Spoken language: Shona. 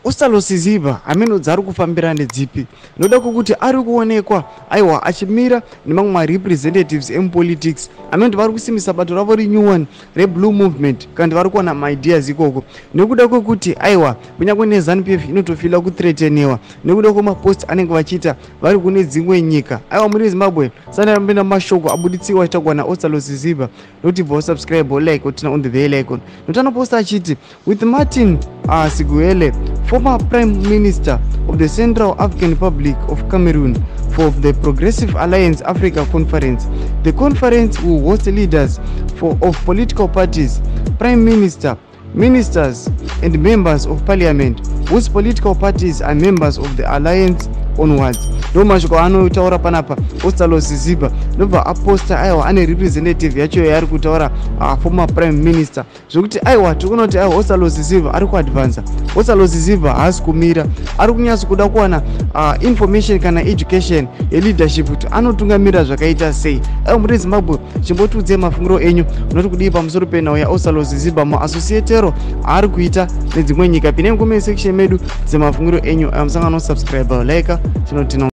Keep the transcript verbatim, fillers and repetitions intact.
osalosiziva ameno dzari kufambira nedzipi noda kuti ari kuonekwa aiwa achimira nemamwe ma representatives in politics ameno vari kusimisa bato ravo rinyuwani reblue movement kandi vari kuona maideas ikoko nekuda kwekuti aiwa kunyangwe neZANU-P F inotofila kuthreateniwa nekuda kwemapost anenge vachiita vari kune dzimwe nyika aiwa muri Zimbabwe sanambena mashoko abuditsiwa achitagwana osalosiziva noti vo subscribe like otina on the bell icon notano posta achiti with Martin uh, Siguele, former Prime Minister of the Central African Republic of Cameroon, for the Progressive Alliance Africa Conference. The conference will host leaders for, of political parties, Prime Minister, ministers, and members of parliament, whose political parties are members of the alliance onwards. No mashoko anotaura panapa osalosiziva nobva aposta aiwa ane representative yacho yari kutaura uh, former prime minister zvokuti aiwa tikunoti aiwa osalosiziva ari kuadvansa osalosiziva haasi kumira ari kunyatsa kuda kuwana uh, information kana education yeleadership kuti anotungamira zvakaita sei aiwa muri Zimbabwe chimbotiudzei mafungiro enyu unoti kudii pamusoro penhau yaosalosiziva muassociatero ari kuita nedzimwe nyika pinei comment section medu dzemafungiro enyu musangano subscribe like chinotina